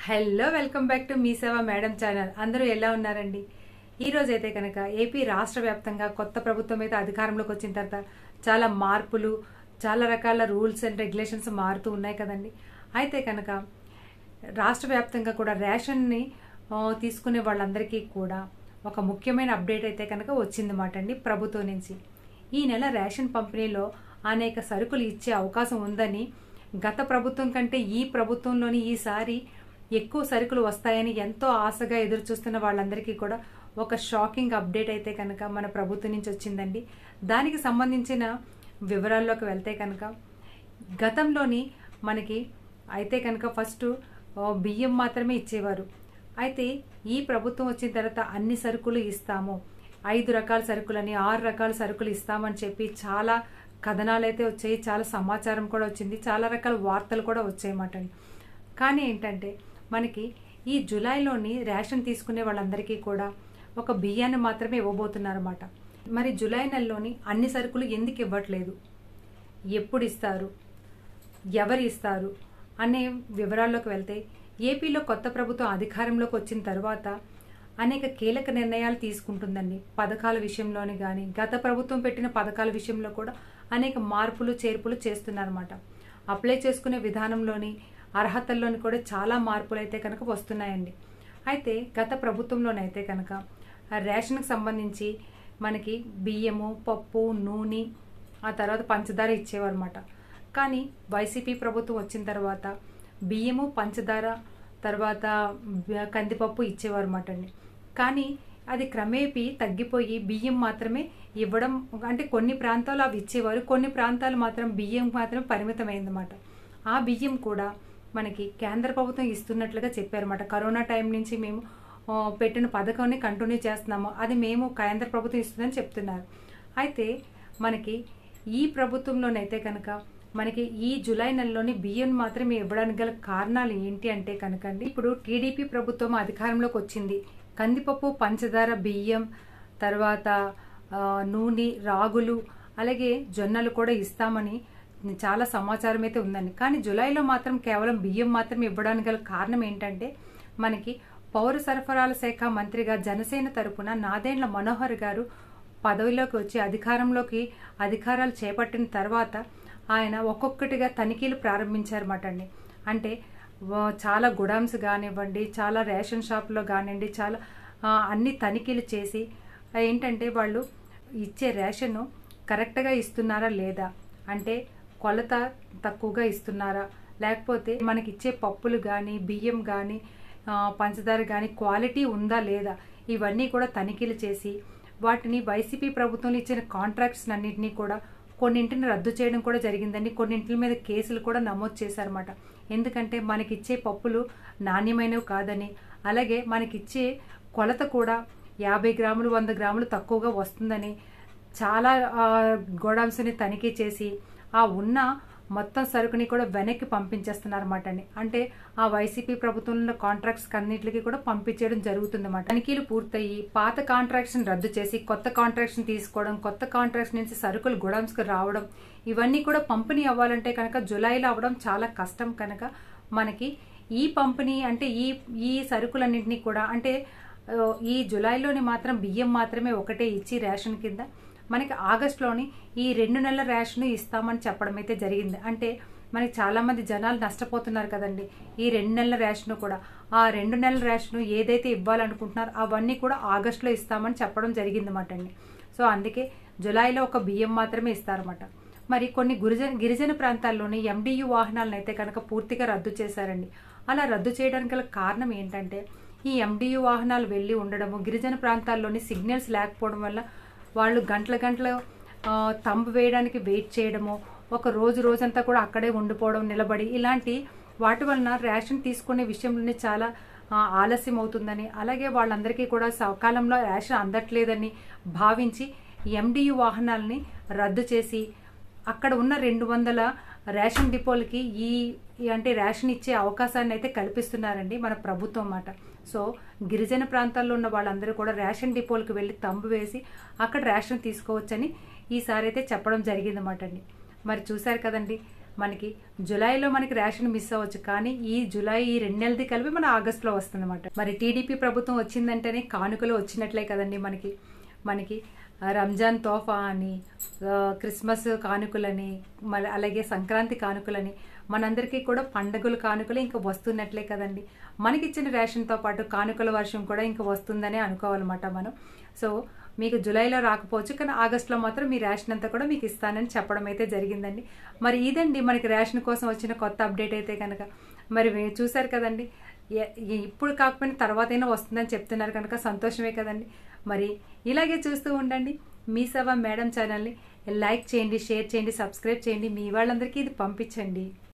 Hello welcome back to మీ సేవ madam channel. అందరూ ఎలా ఉన్నారండి? ఈ రోజు అయితే కనుక ఏపీ రాష్ట్ర వ్యాప్తంగా కొత్త ప్రభుత్వం అయితే అధికారంలోకి వచ్చిన తర్వాత చాలా మార్పులు, చాలా రకాల రూల్స్ అండ్ రెగ్యులేషన్స్ మారుతూ ఉన్నాయి కదండి. అయితే కనుక రాష్ట్ర వ్యాప్తంగా కూడా రేషన్ని తీసుకునే వాళ్ళందరికీ కూడా ఒక ముఖ్యమైన అప్డేట్ అయితే కనుక వచ్చిందన్నమాట అండి ప్రభుత్వం నుంచి. ఈ నెల రేషన్ పంపిణీలో అనేక సరుకులు ఇచ్చే అవకాశం ఉందని, గత ప్రభుత్వం కంటే ఈ ప్రభుత్వంలోని ఈసారి ఎక్కువ సరుకులు వస్తాయని ఎంతో ఆశగా ఎదురు చూస్తున్న వాళ్ళందరికీ కూడా ఒక షాకింగ్ అప్డేట్ అయితే కనుక మన ప్రభుత్వం నుంచి వచ్చిందండి. దానికి సంబంధించిన వివరాల్లోకి వెళ్తే కనుక గతంలోని మనకి అయితే కనుక ఫస్ట్ బియ్యం మాత్రమే ఇచ్చేవారు. అయితే ఈ ప్రభుత్వం వచ్చిన తర్వాత అన్ని సరుకులు ఇస్తాము, 5 రకాల సరుకులని 6 రకాల సరుకులు ఇస్తామని చెప్పి చాలా కథనాలు అయితే వచ్చాయి, చాలా సమాచారం కూడా వచ్చింది, చాలా రకాల వార్తలు కూడా వచ్చాయన్నమాట. కానీ ఏంటంటే మనకి ఈ జూలైలోని రేషన్ తీసుకునే వాళ్ళందరికీ కూడా ఒక బియ్యాన్ని మాత్రమే ఇవ్వబోతున్నారన్నమాట. మరి జూలై నెలలోని అన్ని సరుకులు ఎందుకు ఇవ్వట్లేదు, ఎప్పుడు ఇస్తారు, ఎవరు ఇస్తారు అనే వివరాల్లోకి వెళ్తే, ఏపీలో కొత్త ప్రభుత్వం అధికారంలోకి వచ్చిన తర్వాత అనేక కీలక నిర్ణయాలు తీసుకుంటుందండి. పథకాల విషయంలోని కానీ, గత ప్రభుత్వం పెట్టిన పథకాల విషయంలో కూడా అనేక మార్పులు చేర్పులు చేస్తున్నారన్నమాట. అప్లై చేసుకునే విధానంలోని, అర్హతల్లోని కూడా చాలా మార్పులు అయితే కనుక వస్తున్నాయండి. అయితే గత ప్రభుత్వంలోనైతే కనుక రేషన్కి సంబంధించి మనకి బియ్యము, పప్పు, నూనె, ఆ తర్వాత పంచదార ఇచ్చేవారు అన్నమాట. కానీ వైసీపీ ప్రభుత్వం వచ్చిన తర్వాత బియ్యము, పంచదార, తర్వాత కందిపప్పు ఇచ్చేవారు అన్నమాట అండి. కానీ అది క్రమేపీ తగ్గిపోయి బియ్యం మాత్రమే ఇవ్వడం, అంటే కొన్ని ప్రాంతాలు అవి ఇచ్చేవారు, కొన్ని ప్రాంతాలు మాత్రం బియ్యం మాత్రం పరిమితమైందన్నమాట. ఆ బియ్యం కూడా మనకి కేంద్ర ప్రభుత్వం ఇస్తున్నట్లుగా చెప్పారన్నమాట. కరోనా టైం నుంచి మేము పెట్టిన పథకాన్ని కంటిన్యూ చేస్తున్నాము, అది మేము కేంద్ర ప్రభుత్వం ఇస్తుందని చెప్తున్నారు. అయితే మనకి ఈ ప్రభుత్వంలోనైతే కనుక మనకి ఈ జూలై నెలలోని బియ్యం మాత్రమే ఇవ్వడానికి గల కారణాలు ఏంటి అంటే కనుక అండి, ఇప్పుడు టీడీపీ ప్రభుత్వం అధికారంలోకి వచ్చింది. కందిపప్పు, పంచదార, బియ్యం, తర్వాత నూనె, రాగులు, అలాగే జొన్నలు కూడా ఇస్తామని చాలా సమాచారం అయితే ఉందండి. కానీ జూలైలో మాత్రం కేవలం బియ్యం మాత్రమే ఇవ్వడానికి గల కారణం ఏంటంటే, మనకి పౌర సరఫరాల శాఖ మంత్రిగా జనసేన తరపున నాదెండ్ల మనోహర్ గారు పదవిలోకి వచ్చి అధికారాలు చేపట్టిన తర్వాత ఆయన ఒక్కొక్కటిగా తనిఖీలు ప్రారంభించారన్నమాట అండి. అంటే చాలా గుడామ్స్ కానివ్వండి, చాలా రేషన్ షాప్లో కానివ్వండి, చాలా అన్ని తనిఖీలు చేసి ఏంటంటే వాళ్ళు ఇచ్చే రేషన్ కరెక్ట్గా ఇస్తున్నారా లేదా, అంటే కొలత తక్కువగా ఇస్తున్నారా, లేకపోతే మనకి ఇచ్చే పప్పులు కానీ, బియ్యం కానీ, పంచదార కానీ క్వాలిటీ ఉందా లేదా, ఇవన్నీ కూడా తనిఖీలు చేసి వాటిని వైసీపీ ప్రభుత్వంలో ఇచ్చిన కాంట్రాక్ట్స్ అన్నింటినీ కూడా కొన్నింటిని రద్దు చేయడం కూడా జరిగిందండి. కొన్నింటి మీద కేసులు కూడా నమోదు చేశారన్నమాట. ఎందుకంటే మనకిచ్చే పప్పులు నాణ్యమైనవి కాదని, అలాగే మనకిచ్చే కొలత కూడా 50 గ్రాములు 100 గ్రాములు తక్కువగా వస్తుందని చాలా గోడౌన్స్ని తనిఖీ చేసి ఆ ఉన్న మొత్తం సరుకుని కూడా వెనక్కి పంపించేస్తున్నారన్నమాట అండి. అంటే ఆ వైసీపీ ప్రభుత్వంలో కాంట్రాక్ట్స్ అన్నింటికి కూడా పంపించేయడం జరుగుతుందన్నమాట. తనిఖీలు పూర్తయి పాత కాంట్రాక్ట్స్ రద్దు చేసి కొత్త కాంట్రాక్ట్స్ తీసుకోవడం, కొత్త కాంట్రాక్ట్స్ నుంచి సరుకులు గోడౌన్స్కి రావడం, ఇవన్నీ కూడా పంపిణీ అవ్వాలంటే కనుక జూలైలో అవ్వడం చాలా కష్టం. కనుక మనకి ఈ పంపిణీ అంటే ఈ సరుకులన్నింటినీ కూడా, అంటే ఈ జూలైలోని మాత్రం బియ్యం మాత్రమే ఒకటే ఇచ్చి రేషన్ కింద మనకి ఆగస్టులోని ఈ 2 నెలల రేషన్ ఇస్తామని చెప్పడం అయితే జరిగింది. అంటే మనకి చాలా మంది జనాలు నష్టపోతున్నారు కదండి. ఈ 2 నెలల రేషన్ కూడా, ఆ 2 నెలల రేషన్ ఏదైతే ఇవ్వాలనుకుంటున్నారో అవన్నీ కూడా ఆగస్టులో ఇస్తామని చెప్పడం జరిగిందన్నమాట అండి. సో అందుకే జూలైలో ఒక బియ్యం మాత్రమే ఇస్తారన్నమాట. మరి కొన్ని గిరిజన ప్రాంతాల్లోని MDU వాహనాలను అయితే కనుక పూర్తిగా రద్దు చేశారండి. అలా రద్దు చేయడానికి గల కారణం ఏంటంటే, ఈ MDU వాహనాలు వెళ్ళి ఉండడము, గిరిజన ప్రాంతాల్లోని సిగ్నల్స్ లేకపోవడం వల్ల వాళ్ళు గంటలు తంబు వేయడానికి వెయిట్ చేయడము, ఒక రోజంతా కూడా అక్కడే ఉండిపోవడం నిలబడి, ఇలాంటి వాటి వలన రేషన్ తీసుకునే విషయంలోనే చాలా ఆలస్యం అవుతుందని, అలాగే వాళ్ళందరికీ కూడా సకాలంలో రేషన్ అందట్లేదని భావించి MDU వాహనాలని రద్దు చేసి అక్కడ ఉన్న 200 రేషన్ డిపోలకి అంటే రేషన్ ఇచ్చే అవకాశాన్ని అయితే కల్పిస్తున్నారండి మన ప్రభుత్వం అన్నమాట. సో గిరిజన ప్రాంతాల్లో ఉన్న వాళ్ళందరూ కూడా రేషన్ డిపోలకు వెళ్ళి తంబు వేసి అక్కడ రేషన్ తీసుకోవచ్చని ఈసారి అయితే చెప్పడం జరిగిందన్నమాట అండి. మరి చూశారు కదండి, మనకి జూలైలో మనకి రేషన్ మిస్ అవ్వచ్చు, కానీ ఈ జూలై ఈ 2 నెలది కలిపి మన ఆగస్టులో వస్తుంది అనమాట. మరి టీడీపీ ప్రభుత్వం వచ్చిందంటేనే కానుకలు వచ్చినట్లే కదండి. మనకి రంజాన్ తోఫా అని, క్రిస్మస్ కానుకలని, మరి అలాగే సంక్రాంతి కానుకలని, మనందరికీ కూడా పండుగల కానుకలు ఇంకా వస్తున్నట్లే కదండి. మనకిచ్చిన రేషన్తో పాటు కానుకల వర్షం కూడా ఇంకా వస్తుందనే అనుకోవాలన్నమాట మనం. సో మీకు జూలైలో రాకపోవచ్చు, కానీ ఆగస్టులో మాత్రం మీ రేషన్ అంతా కూడా మీకు ఇస్తానని చెప్పడం అయితే జరిగిందండి. మరి ఇదండి మనకి రేషన్ కోసం వచ్చిన కొత్త అప్డేట్ అయితే కనుక. మరి చూసారు కదండి, ఇప్పుడు కాకపోయినా తర్వాతైనా వస్తుందని చెప్తున్నారు కనుక సంతోషమే కదండి. మరి ఇలాగే చూస్తూ ఉండండి మీ సేవ మేడం ఛానల్ని. లైక్ చేయండి, షేర్ చేయండి, సబ్స్క్రైబ్ చేయండి, మీ వాళ్ళందరికీ ఇది పంపించండి.